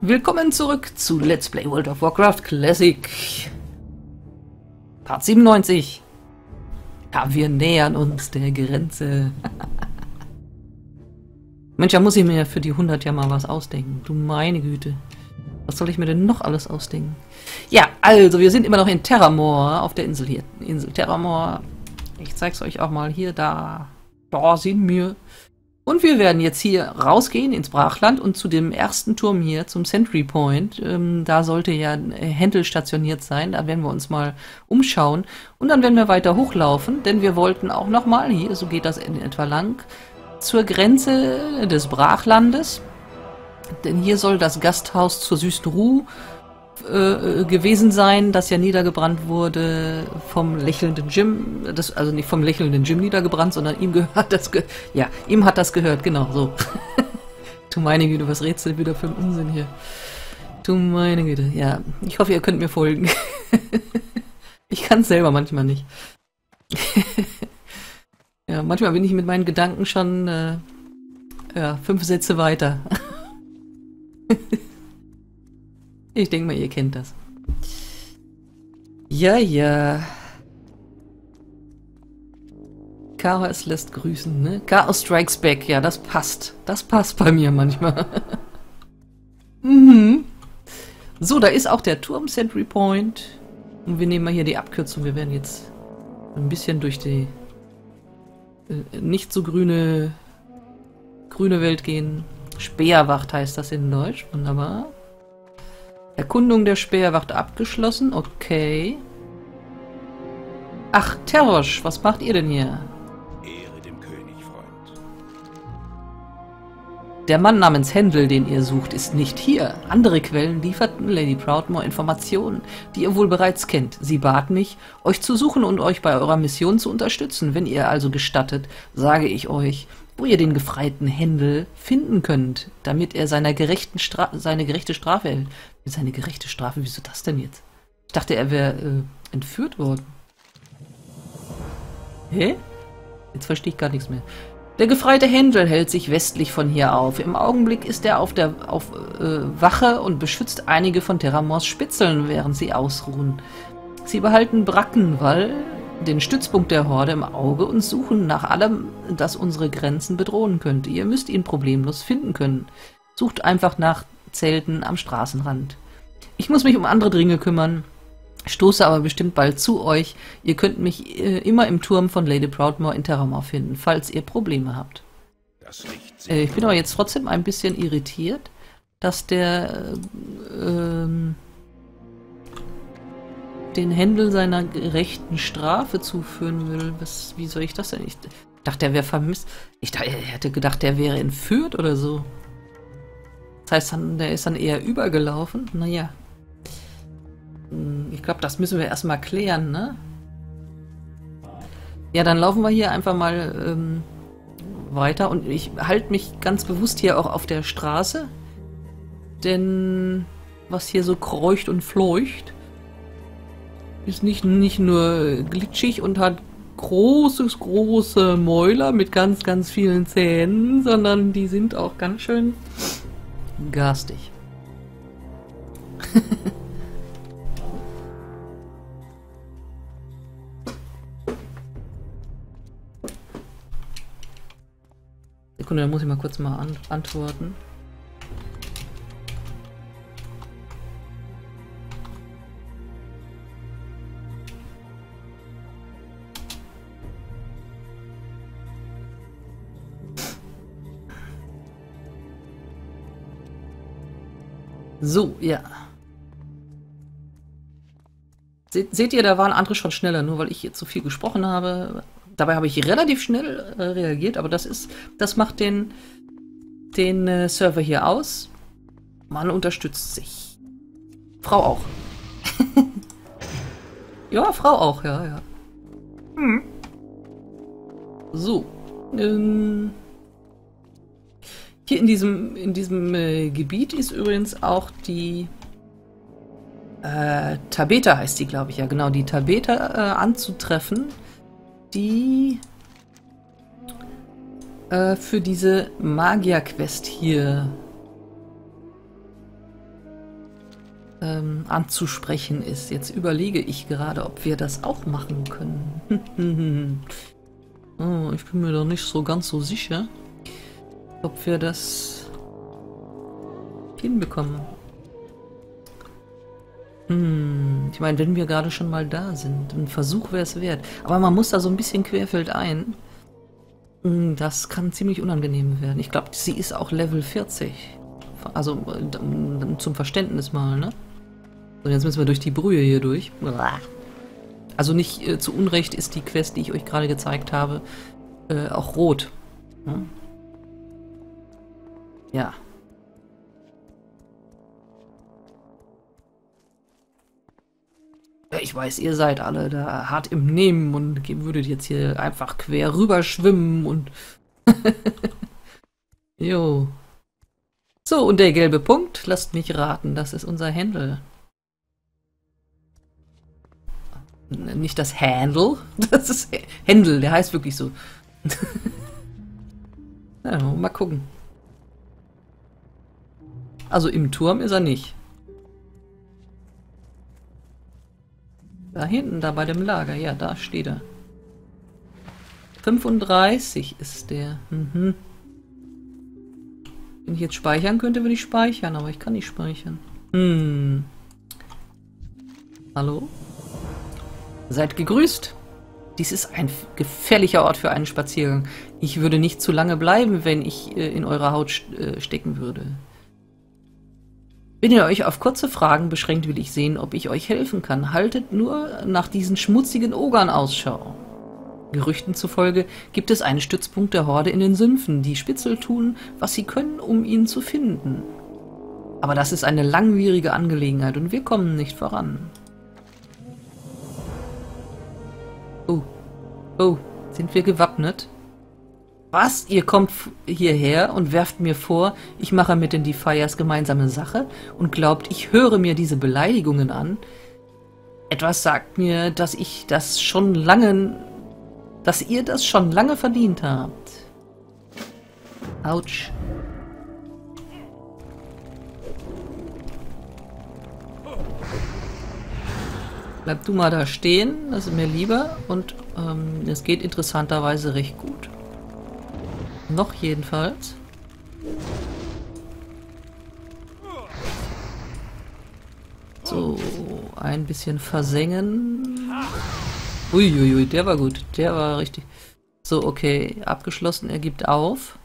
Willkommen zurück zu Let's Play World of Warcraft Classic. Part 97. Ja, wir nähern uns der Grenze. Mensch, da muss ich mir für die 100 ja mal was ausdenken. Du meine Güte. Was soll ich mir denn noch alles ausdenken? Ja, also, wir sind immer noch in Terramore, auf der Insel hier. Insel Terramore. Ich zeig's euch auch mal hier, da. Da sind wir. Und wir werden jetzt hier rausgehen ins Brachland und zu dem ersten Turm hier, zum Sentry Point. Da sollte ja Händel stationiert sein. Da werden wir uns mal umschauen. Und dann werden wir weiter hochlaufen, denn wir wollten auch nochmal hier, so geht das in etwa lang, zur Grenze des Brachlandes. Denn hier soll das Gasthaus zur Süßen Ruhe gewesen sein, das ja niedergebrannt wurde vom lächelnden Jim, also nicht vom lächelnden Jim niedergebrannt, sondern ihm gehört das, ja, ihm hat das gehört, genau, so. Du meine Güte, was redst du wieder für einen Unsinn hier? Du meine Güte, ja, ich hoffe, ihr könnt mir folgen. Ich kann es selber manchmal nicht. Ja, manchmal bin ich mit meinen Gedanken schon, ja, 5 Sätze weiter. Ich denke mal, ihr kennt das. Ja, ja. Chaos lässt grüßen, ne? Chaos Strikes Back, ja, das passt. Das passt bei mir manchmal. Mhm. So, da ist auch der Turm Sentry Point. Und wir nehmen mal hier die Abkürzung. Wir werden jetzt ein bisschen durch die nicht so grüne Welt gehen. Speerwacht heißt das in Deutsch. Wunderbar. Erkundung der Speerwacht abgeschlossen. Okay. Ach, Terosh, was macht ihr denn hier? Ehre dem König, Freund. Der Mann namens Händel, den ihr sucht, ist nicht hier. Andere Quellen lieferten Lady Proudmoore Informationen, die ihr wohl bereits kennt. Sie bat mich, euch zu suchen und euch bei eurer Mission zu unterstützen. Wenn ihr also gestattet, sage ich euch, wo ihr den gefreiten Händel finden könnt, damit er seine gerechte Strafe erhält. Seine gerechte Strafe? Wieso das denn jetzt? Ich dachte, er wäre entführt worden. Hä? Jetzt verstehe ich gar nichts mehr. Der gefreite Händel hält sich westlich von hier auf. Im Augenblick ist er auf Wache und beschützt einige von Terramores Spitzeln, während sie ausruhen. Sie behalten Brackenwall, den Stützpunkt der Horde, im Auge und suchen nach allem, das unsere Grenzen bedrohen könnte. Ihr müsst ihn problemlos finden können. Sucht einfach nach Zelten am Straßenrand. Ich muss mich um andere Dinge kümmern, stoße aber bestimmt bald zu euch. Ihr könnt mich immer im Turm von Lady Proudmoore in Terramore finden, falls ihr Probleme habt. Das Licht Ich bin aber jetzt trotzdem ein bisschen irritiert, dass der den Händel seiner gerechten Strafe zuführen will. Wie soll ich das denn? Ich dachte, er wäre vermisst. Ich hätte gedacht, der wäre entführt oder so. Das heißt, der ist dann eher übergelaufen. Naja. Ich glaube, das müssen wir erstmal klären, ne? Ja, dann laufen wir hier einfach mal weiter. Und ich halte mich ganz bewusst hier auch auf der Straße. Denn was hier so kreucht und fleucht, ist nicht nur glitschig und hat große Mäuler mit ganz vielen Zähnen, sondern die sind auch ganz schön garstig. Sekunde, da muss ich mal kurz antworten. So, ja. Seht ihr, da waren andere schon schneller, nur weil ich jetzt so viel gesprochen habe. Dabei habe ich relativ schnell reagiert, aber das macht den Server hier aus. Man unterstützt sich. Frau auch. Ja, Frau auch, ja. Hm. So. Hier in diesem Gebiet ist übrigens auch die Tabeta heißt die, glaube ich, ja genau, die Tabeta anzutreffen, die für diese Magier-Quest hier anzusprechen ist. Jetzt überlege ich gerade, ob wir das auch machen können. Oh, ich bin mir da nicht so ganz so sicher, ob wir das hinbekommen. Ich meine, wenn wir gerade schon mal da sind, ein Versuch wäre es wert. Aber man muss da so ein bisschen querfeldein. Das kann ziemlich unangenehm werden. Ich glaube, sie ist auch Level 40. Also zum Verständnis mal, ne? Und jetzt müssen wir durch die Brühe hier durch. Also nicht zu Unrecht ist die Quest, die ich euch gerade gezeigt habe, auch rot. Hm? Ja. Ich weiß, ihr seid alle da hart im Nehmen und würdet jetzt hier einfach quer rüber schwimmen und... Jo. So, und der gelbe Punkt, lasst mich raten, das ist unser Händel. Nicht das Handle, das ist Händel, der heißt wirklich so. Ja, mal gucken. Also im Turm ist er nicht. Da hinten, da bei dem Lager, ja, da steht er. 35 ist der. Wenn ich jetzt speichern könnte, würde ich speichern, aber ich kann nicht speichern. Hallo? Seid gegrüßt. Dies ist ein gefährlicher Ort für einen Spaziergang. Ich würde nicht zu lange bleiben, wenn ich in eurer Haut stecken würde. Wenn ihr euch auf kurze Fragen beschränkt, will ich sehen, ob ich euch helfen kann. Haltet nur nach diesen schmutzigen Ogern Ausschau. Gerüchten zufolge gibt es einen Stützpunkt der Horde in den Sümpfen, die Spitzel tun, was sie können, um ihn zu finden. Aber das ist eine langwierige Angelegenheit und wir kommen nicht voran. Oh, sind wir gewappnet? Was? Ihr kommt hierher und werft mir vor, ich mache mit den Defiers gemeinsame Sache und glaubt, ich höre mir diese Beleidigungen an? Etwas sagt mir, dass ihr das schon lange verdient habt. Autsch. Bleib du mal da stehen, das ist mir lieber und es geht interessanterweise recht gut. Noch jedenfalls. So, ein bisschen versengen. Uiuiui, der war gut, der war richtig. So, okay, abgeschlossen, er gibt auf.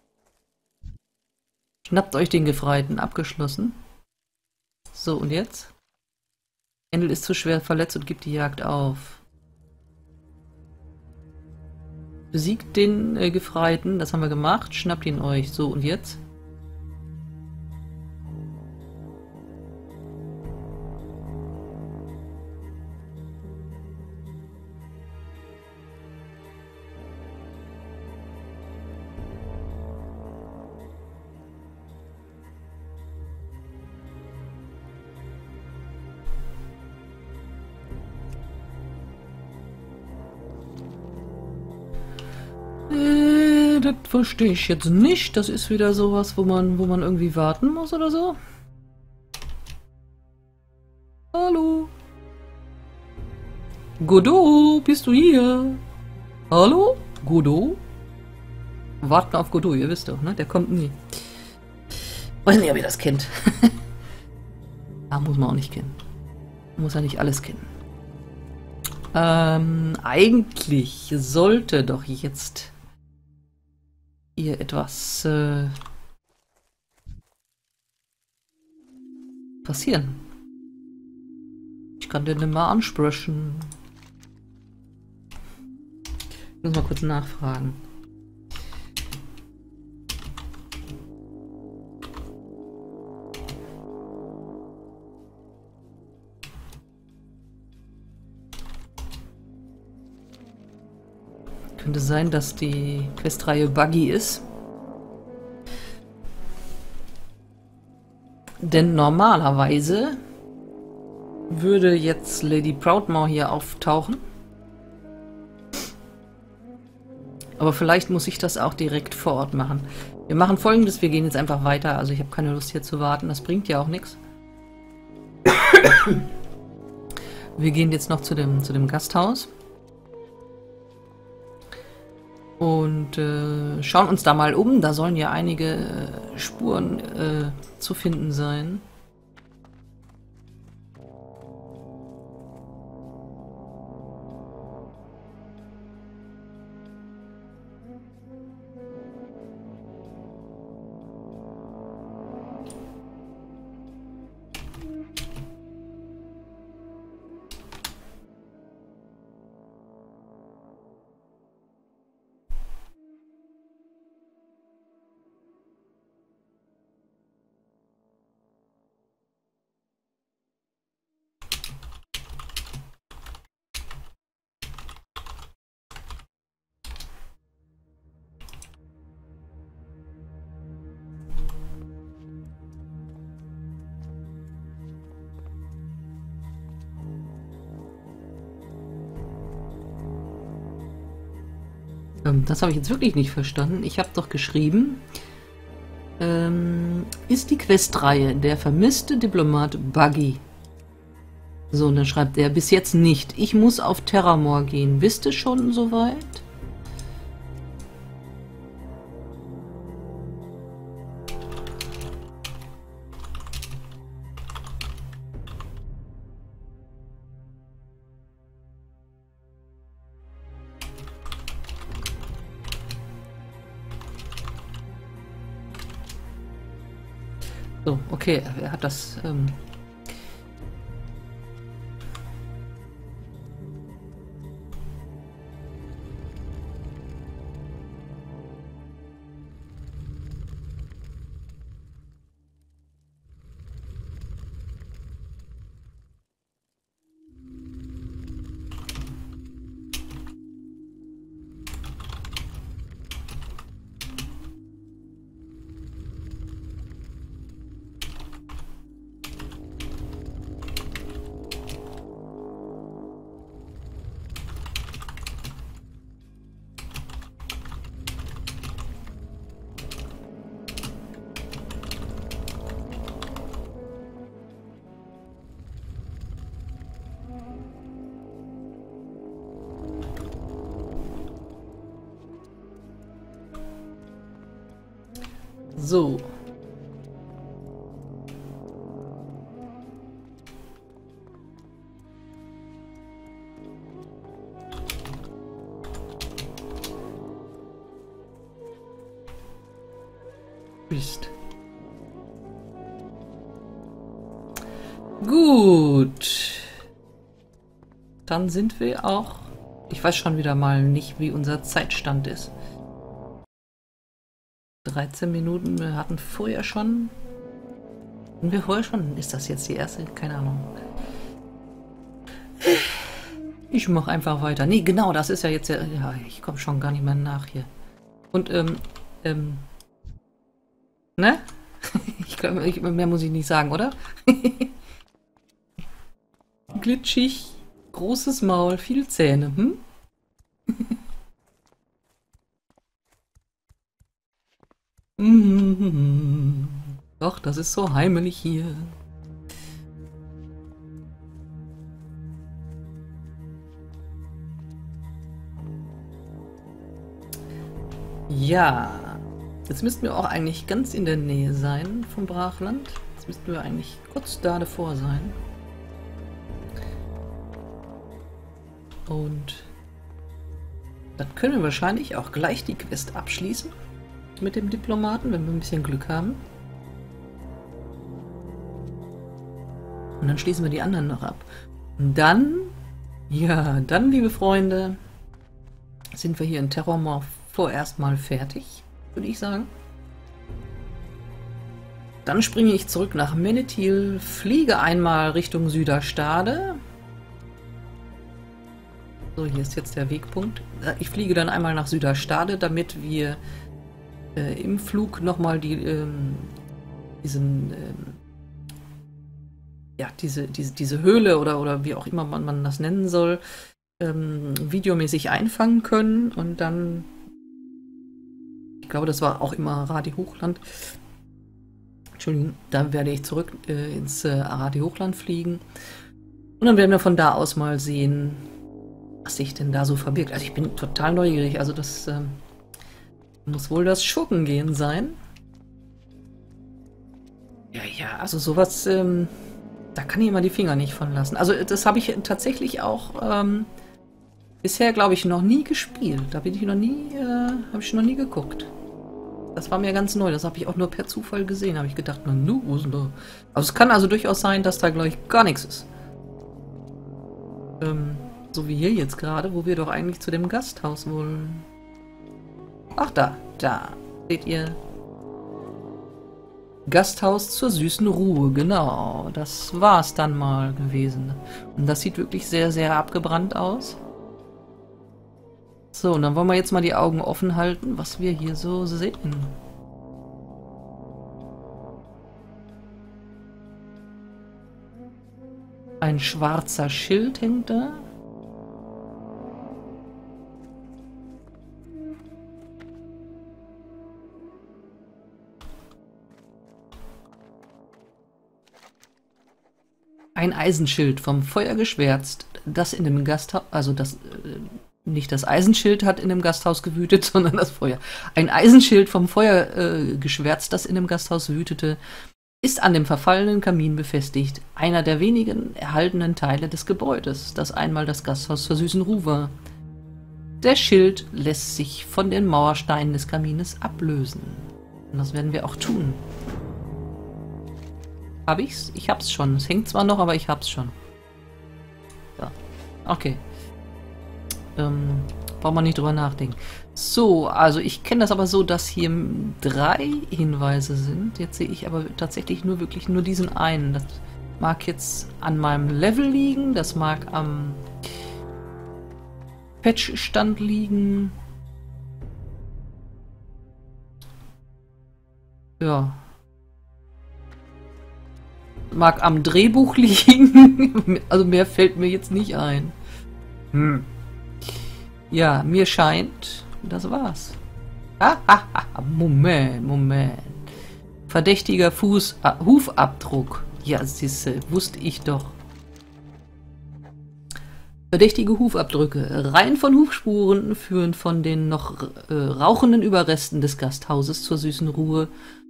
Schnappt euch den Gefreiten, abgeschlossen. So, und jetzt? Endel ist zu schwer verletzt und gibt die Jagd auf. Besiegt den Gefreiten, das haben wir gemacht. Schnappt ihn euch. So, und jetzt? Das verstehe ich jetzt nicht. Das ist wieder sowas, wo man irgendwie warten muss oder so. Hallo? Godot, bist du hier? Hallo? Godot? Warten auf Godot, ihr wisst doch, ne? Der kommt nie. Weiß nicht, ob ihr das kennt. Ah, muss man auch nicht kennen. Muss ja nicht alles kennen. Eigentlich sollte doch jetzt hier etwas passieren. Ich kann den mal ansprechen. Ich muss mal kurz nachfragen. Könnte sein, dass die Questreihe buggy ist. Denn normalerweise würde jetzt Lady Proudmoore hier auftauchen. Aber vielleicht muss ich das auch direkt vor Ort machen. Wir machen Folgendes, wir gehen jetzt einfach weiter. Also ich habe keine Lust hier zu warten, das bringt ja auch nichts. Wir gehen jetzt noch zu dem Gasthaus. Und schauen uns da mal um. Da sollen ja einige Spuren zu finden sein. Das habe ich jetzt wirklich nicht verstanden. Ich habe doch geschrieben, ist die Questreihe der vermisste Diplomat Buggy. So, und dann schreibt er, bis jetzt nicht. Ich muss auf Terramore gehen. Bist du schon soweit? So, okay, er hat das... So. Bist. Gut. Dann sind wir auch... Ich weiß schon wieder mal nicht, wie unser Zeitstand ist. 13 Minuten, wir hatten vorher schon... Und wir vorher schon... Ist das jetzt die erste? Keine Ahnung. Ich mache einfach weiter. Nee, genau, das ist ja jetzt... Ja, ich komme schon gar nicht mehr nach hier. Und, ne? Ich glaube, mehr muss ich nicht sagen, oder? Glitschig, großes Maul, viel Zähne, hm? Doch, das ist so heimelig hier. Ja, jetzt müssten wir auch eigentlich ganz in der Nähe sein vom Brachland. Jetzt müssten wir eigentlich kurz da davor sein. Und dann können wir wahrscheinlich auch gleich die Quest abschließen mit dem Diplomaten, wenn wir ein bisschen Glück haben. Und dann schließen wir die anderen noch ab. Und dann, ja, dann, liebe Freunde, sind wir hier in Terramore vorerst mal fertig, würde ich sagen. Dann springe ich zurück nach Menethil, fliege einmal Richtung Süderstade. So, hier ist jetzt der Wegpunkt. Ich fliege dann einmal nach Süderstade, damit wir im Flug nochmal diese Höhle oder wie auch immer man das nennen soll, videomäßig einfangen können. Und dann, ich glaube, das war auch immer Radi Hochland, Entschuldigung, dann werde ich zurück ins Arati-Hochland fliegen. Und dann werden wir von da aus mal sehen, was sich denn da so verbirgt. Also ich bin total neugierig. Also das muss wohl das Schurkengehen sein. Ja, also sowas, da kann ich immer die Finger nicht von lassen. Also das habe ich tatsächlich auch bisher, glaube ich, noch nie gespielt. Da bin ich noch nie, habe ich noch nie geguckt. Das war mir ganz neu. Das habe ich auch nur per Zufall gesehen. Habe ich gedacht, na nu, wo ist denn da? Also es kann also durchaus sein, dass da, glaube ich, gar nichts ist. So wie hier jetzt gerade, wo wir doch eigentlich zu dem Gasthaus wollen. Ach, da. Seht ihr? Gasthaus zur süßen Ruhe, genau. Das war's dann mal gewesen. Und das sieht wirklich sehr, sehr abgebrannt aus. So, und dann wollen wir jetzt mal die Augen offen halten, was wir hier so sehen. Ein schwarzer Schild hängt da. Ein Eisenschild vom Feuer geschwärzt, das in dem Gasthaus, also das, nicht das Eisenschild hat in dem Gasthaus gewütet, sondern das Feuer. Ein Eisenschild vom Feuer geschwärzt, das in dem Gasthaus wütete, ist an dem verfallenen Kamin befestigt, einer der wenigen erhaltenen Teile des Gebäudes, das einmal das Gasthaus zur süßen Ruhe war. Der Schild lässt sich von den Mauersteinen des Kamines ablösen. Und das werden wir auch tun. Hab ich's? Ich hab's schon. Es hängt zwar noch, aber ich hab's schon. So. Okay. Braucht man nicht drüber nachdenken. So, also ich kenne das aber so, dass hier 3 Hinweise sind. Jetzt sehe ich aber tatsächlich wirklich nur diesen einen. Das mag jetzt an meinem Level liegen, das mag am Patchstand liegen. Ja. Mag am Drehbuch liegen. Also mehr fällt mir jetzt nicht ein. Ja, mir scheint, das war's. Moment. Verdächtiger Hufabdruck. Ja, siehste, wusste ich doch. Verdächtige Hufabdrücke. Reihen von Hufspuren führen von den noch rauchenden Überresten des Gasthauses zur süßen Ruhe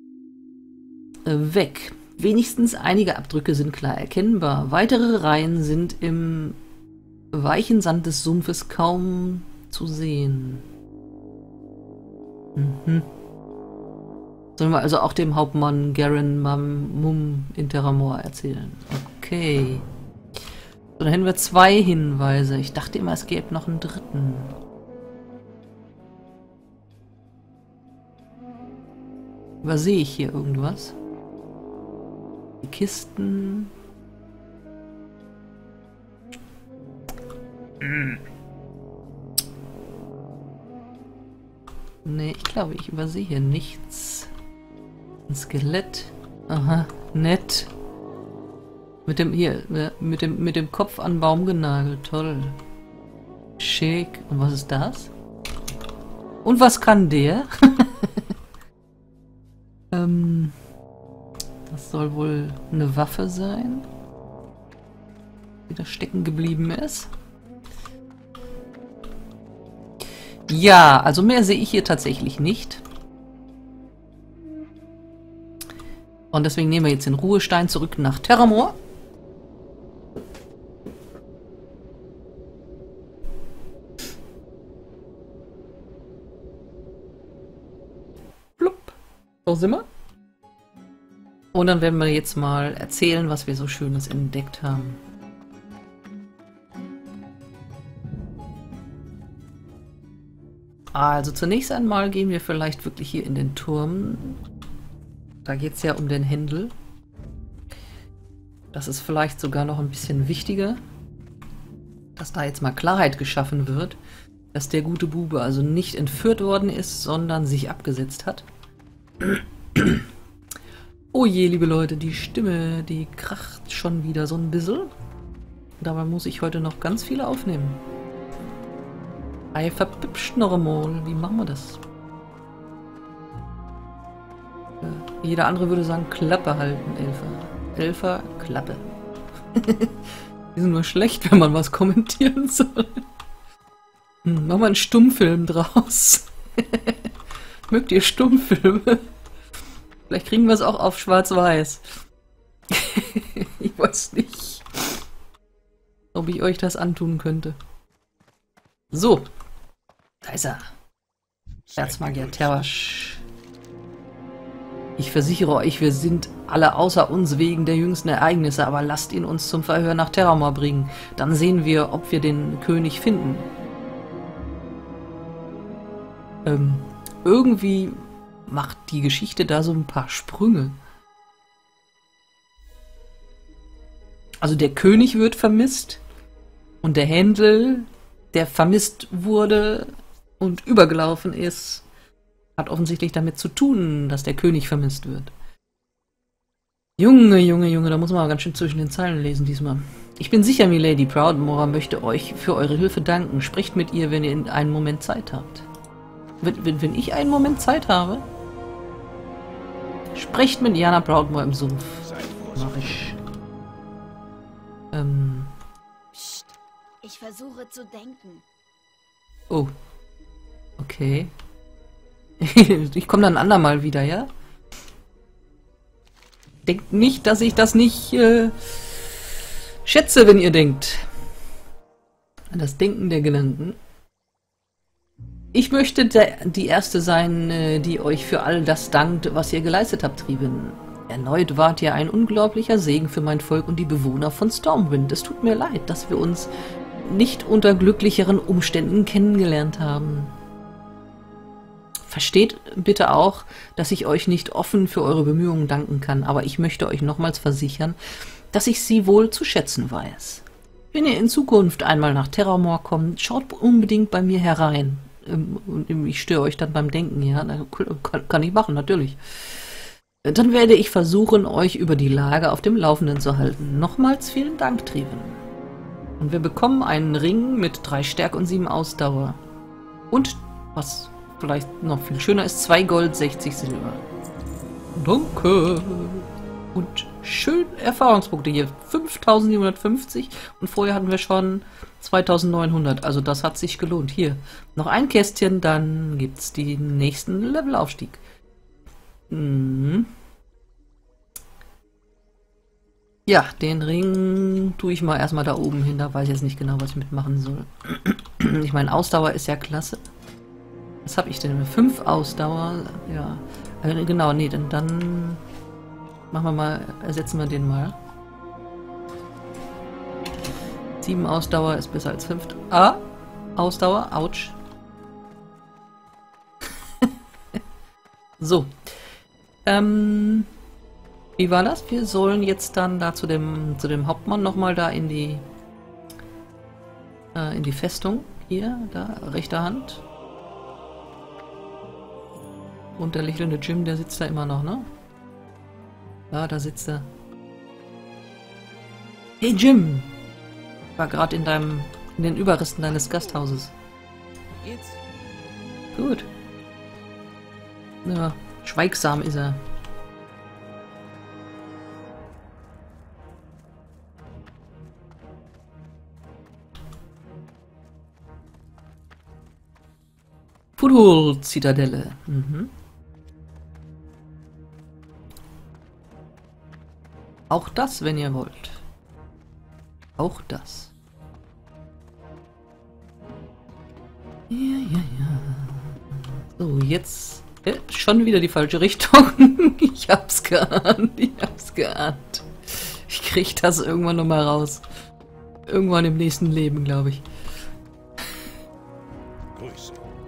weg. Wenigstens einige Abdrücke sind klar erkennbar. Weitere Reihen sind im weichen Sand des Sumpfes kaum zu sehen. Sollen wir also auch dem Hauptmann Garen Mum in Terramor erzählen? Okay. So, dann hätten wir 2 Hinweise. Ich dachte immer, es gäbe noch einen dritten. Übersehe ich hier irgendwas? Die Kisten. Nee, ich glaube, ich übersehe hier nichts. Ein Skelett. Aha, nett. Mit dem mit dem Kopf an den Baum genagelt. Toll. Schick. Und was ist das? Und was kann der? Das soll wohl eine Waffe sein, die da stecken geblieben ist. Ja, also mehr sehe ich hier tatsächlich nicht. Und deswegen nehmen wir jetzt den Ruhestein zurück nach Terramor. Plupp. So sind wir. Und dann werden wir jetzt mal erzählen, was wir so Schönes entdeckt haben. Also zunächst einmal gehen wir vielleicht wirklich hier in den Turm. Da geht es ja um den Händel. Das ist vielleicht sogar noch ein bisschen wichtiger, dass da jetzt mal Klarheit geschaffen wird, dass der gute Bube also nicht entführt worden ist, sondern sich abgesetzt hat. Oh je, liebe Leute, die Stimme, die kracht schon wieder so ein bisschen. Dabei muss ich heute noch ganz viele aufnehmen. Ei, verpipscht noch einmal. Wie machen wir das? Jeder andere würde sagen, Klappe halten, Elfer. Elfer, Klappe. Die sind nur schlecht, wenn man was kommentieren soll. Mach mal einen Stummfilm draus. Mögt ihr Stummfilme? Vielleicht kriegen wir es auch auf Schwarz-Weiß. Ich weiß nicht, ob ich euch das antun könnte. So. Da ist er. Erzmagier Terrasch. Ich versichere euch, wir sind alle außer uns wegen der jüngsten Ereignisse, aber lasst ihn uns zum Verhör nach Terramor bringen. Dann sehen wir, ob wir den König finden. Irgendwie macht die Geschichte da so ein paar Sprünge. Also der König wird vermisst und der Händel, der vermisst wurde und übergelaufen ist, hat offensichtlich damit zu tun, dass der König vermisst wird. Junge, Junge, Junge, da muss man aber ganz schön zwischen den Zeilen lesen diesmal. Ich bin sicher, Milady Proudmoore möchte euch für eure Hilfe danken. Sprecht mit ihr, wenn ihr einen Moment Zeit habt. Wenn ich einen Moment Zeit habe? Sprecht mit Lyanna Proudmoore im Sumpf. Mach ich. Psst. Ich versuche zu denken. Oh. Okay. Ich komme dann ein andermal wieder, ja? Denkt nicht, dass ich das nicht schätze, wenn ihr denkt. An das Denken der Gedanken. Ich möchte die Erste sein, die euch für all das dankt, was ihr geleistet habt, Tribin. Erneut wart ihr ein unglaublicher Segen für mein Volk und die Bewohner von Stormwind. Es tut mir leid, dass wir uns nicht unter glücklicheren Umständen kennengelernt haben. Versteht bitte auch, dass ich euch nicht offen für eure Bemühungen danken kann, aber ich möchte euch nochmals versichern, dass ich sie wohl zu schätzen weiß. Wenn ihr in Zukunft einmal nach Terramor kommt, schaut unbedingt bei mir herein. Ich störe euch dann beim Denken, ja, kann ich machen, natürlich. Dann werde ich versuchen, euch über die Lage auf dem Laufenden zu halten. Nochmals vielen Dank, Triven. Und wir bekommen einen Ring mit 3 Stärke und 7 Ausdauer. Und, was vielleicht noch viel schöner ist, 2 Gold, 60 Silber. Danke. Und schön Erfahrungspunkte hier. 5750 und vorher hatten wir schon 2900. Also das hat sich gelohnt. Hier, noch ein Kästchen, dann gibt es den nächsten Levelaufstieg. Ja, den Ring tue ich mal erstmal da oben hin. Da weiß ich jetzt nicht genau, was ich mitmachen soll. Ich meine, Ausdauer ist ja klasse. Was habe ich denn? 5 Ausdauer. Ja, genau, nee, dann machen wir mal, ersetzen wir den mal. 7 Ausdauer ist besser als 5. Ah, Ausdauer, ouch. So. Wie war das? Wir sollen jetzt dann da zu dem Hauptmann nochmal da in die Festung. Hier, da, rechte Hand. Und der lächelnde Jim, der sitzt da immer noch, ne? Ja, da sitzt er. Hey Jim! War gerade in den Überresten deines Gasthauses. Geht's? Gut. Ja, schweigsam ist er. Foothold-Zitadelle. Auch das, wenn ihr wollt. Auch das. Ja, ja, ja. So, jetzt... schon wieder die falsche Richtung. Ich hab's geahnt. Ich krieg das irgendwann nochmal raus. Irgendwann im nächsten Leben, glaube ich. Grüße.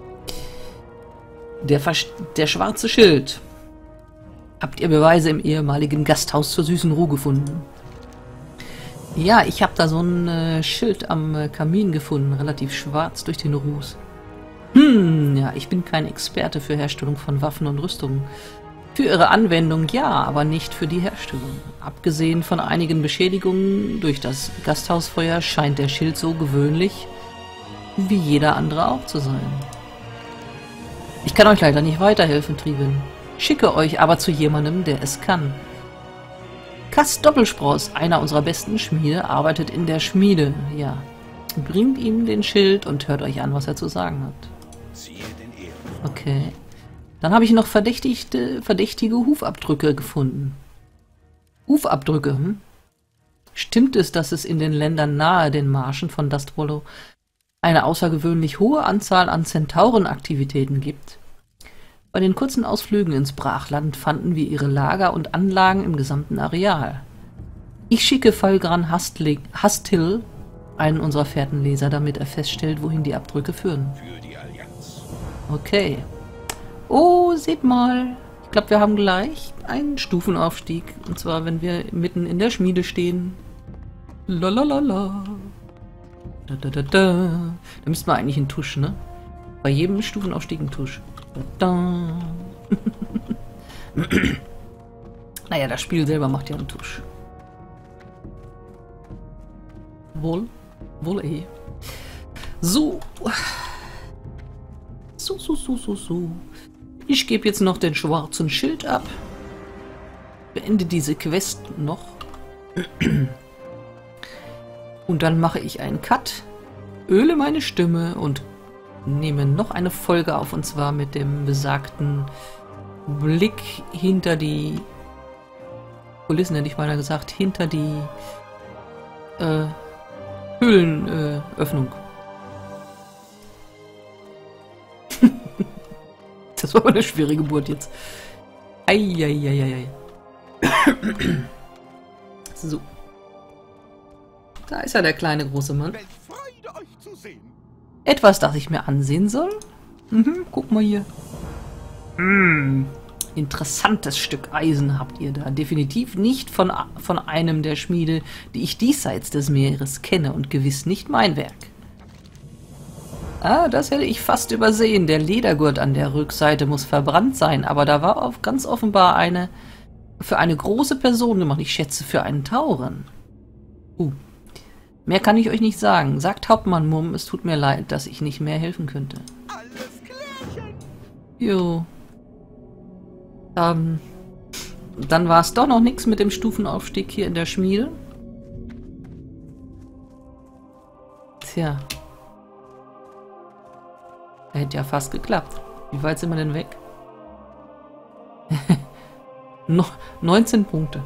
Der schwarze Schild. Habt ihr Beweise im ehemaligen Gasthaus zur süßen Ruhe gefunden? Ja, ich habe da so ein Schild am Kamin gefunden, relativ schwarz durch den Ruß. Ja, ich bin kein Experte für Herstellung von Waffen und Rüstungen. Für ihre Anwendung ja, aber nicht für die Herstellung. Abgesehen von einigen Beschädigungen durch das Gasthausfeuer scheint der Schild so gewöhnlich, wie jeder andere auch zu sein. Ich kann euch leider nicht weiterhelfen, Tribin. schicke euch aber zu jemandem, der es kann. Kass Doppelspross, einer unserer besten Schmiede, arbeitet in der Schmiede. Ja. Bringt ihm den Schild und hört euch an, was er zu sagen hat. Ziehe den Ehren. Okay. Dann habe ich noch verdächtige Hufabdrücke gefunden. Hufabdrücke, hm? Stimmt es, dass es in den Ländern nahe den Marschen von Dustwallow eine außergewöhnlich hohe Anzahl an Zentaurenaktivitäten gibt? Bei den kurzen Ausflügen ins Brachland fanden wir ihre Lager und Anlagen im gesamten Areal. Ich schicke Falgran Hastil, einen unserer Fährtenleser, damit er feststellt, wohin die Abdrücke führen. Für die Allianz. Okay. Oh, seht mal. Ich glaube, wir haben gleich einen Stufenaufstieg. Und zwar, wenn wir mitten in der Schmiede stehen. Lalalala. Da, da, da, da. Da müssten wir eigentlich einen Tusch, ne? Bei jedem Stufenaufstieg einen Tusch. Da, da. Naja, das Spiel selber macht ja einen Tusch. Wohl? Wohl eh. So. So. Ich gebe jetzt noch den schwarzen Schild ab. Beende diese Quest noch. Und dann mache ich einen Cut. Öle meine Stimme und nehme noch eine Folge auf. Und zwar mit dem besagten Blick hinter die Kulissen, hätte ich mal gesagt. Hinter die Höhlenöffnung. Das war aber eine schwere Geburt jetzt. Eieieiei. So. Da ist ja der kleine große Mann. Welch Freude, euch zu sehen. Etwas, das ich mir ansehen soll? Guck mal hier. Interessantes Stück Eisen habt ihr da. Definitiv nicht von einem der Schmiede, die ich diesseits des Meeres kenne und gewiss nicht mein Werk. Ah, das hätte ich fast übersehen. Der Ledergurt an der Rückseite muss verbrannt sein, aber da war ganz offenbar eine für eine große Person gemacht. Ich schätze für einen Tauren. Mehr kann ich euch nicht sagen. Sagt Hauptmann Mumm, es tut mir leid, dass ich nicht mehr helfen könnte. Alles klärchen. Jo. Dann war es doch noch nichts mit dem Stufenaufstieg hier in der Schmiede. Tja. Hätte ja fast geklappt. Wie weit sind wir denn weg? Noch 19 Punkte.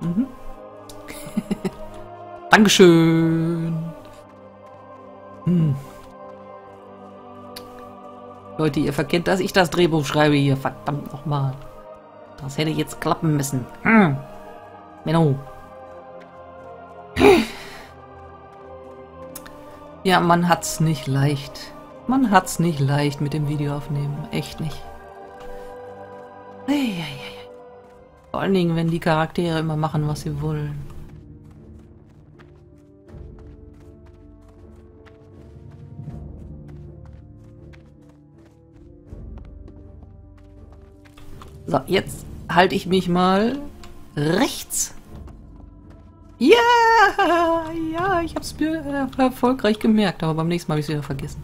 Dankeschön. Leute, ihr verkennt, dass ich das Drehbuch schreibe hier. Verdammt nochmal. Das hätte jetzt klappen müssen. Menno. Ja, man hat's nicht leicht. Man hat's nicht leicht mit dem Video aufnehmen. Echt nicht. Vor allen Dingen, wenn die Charaktere immer machen, was sie wollen. So, jetzt halte ich mich mal rechts. Ja, ich habe es mir erfolgreich gemerkt, aber beim nächsten Mal habe ich es wieder vergessen.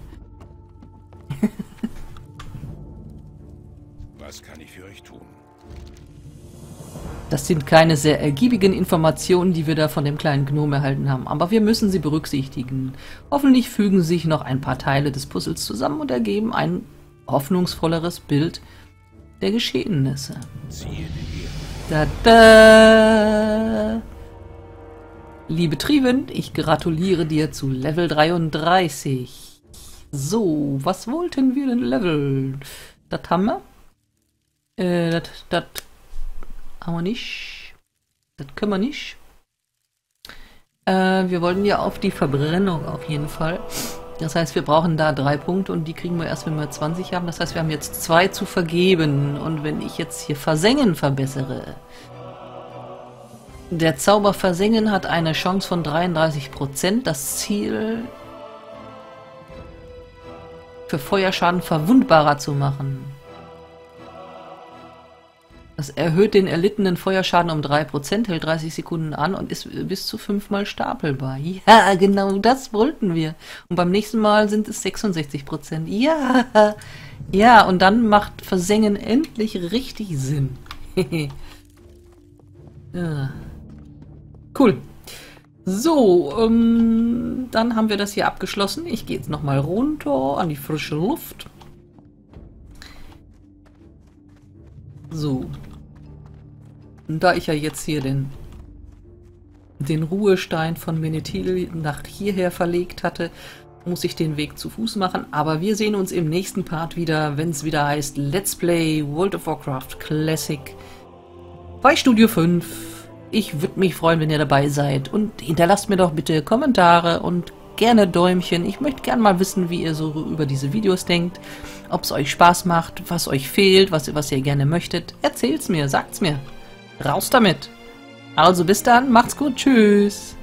Was kann ich für euch tun? Das sind keine sehr ergiebigen Informationen, die wir da von dem kleinen Gnome erhalten haben, aber wir müssen sie berücksichtigen. Hoffentlich fügen sich noch ein paar Teile des Puzzles zusammen und ergeben ein hoffnungsvolleres Bild der Geschehnisse. Ziehe den Da, da. Liebe Triven, ich gratuliere dir zu Level 33. So, was wollten wir denn leveln? Das haben wir. Das haben wir nicht. Das können wir nicht. Wir wollten ja auf die Verbrennung auf jeden Fall. Das heißt, wir brauchen da 3 Punkte und die kriegen wir erst, wenn wir 20 haben. Das heißt, wir haben jetzt 2 zu vergeben. Und wenn ich jetzt hier Versengen verbessere. Der Zauber Versengen hat eine Chance von 33%. Das Ziel für Feuerschaden verwundbarer zu machen. Das erhöht den erlittenen Feuerschaden um 3%, hält 30 Sekunden an und ist bis zu 5-mal stapelbar. Ja, genau das wollten wir. Und beim nächsten Mal sind es 66%. Ja, ja, und dann macht Versengen endlich richtig Sinn. Ja. Cool. So, dann haben wir das hier abgeschlossen. Ich gehe jetzt nochmal runter an die frische Luft. So. Und da ich ja jetzt hier den Ruhestein von Menethil nach hierher verlegt hatte, muss ich den Weg zu Fuß machen. Aber wir sehen uns im nächsten Part wieder, wenn es wieder heißt Let's Play World of Warcraft Classic bei Studio 5. Ich würde mich freuen, wenn ihr dabei seid. Und hinterlasst mir doch bitte Kommentare und gerne Däumchen. Ich möchte gerne mal wissen, wie ihr so über diese Videos denkt. Ob es euch Spaß macht, was euch fehlt, was ihr gerne möchtet. Erzählt's mir, sagt's mir. Raus damit. Also bis dann, macht's gut, tschüss.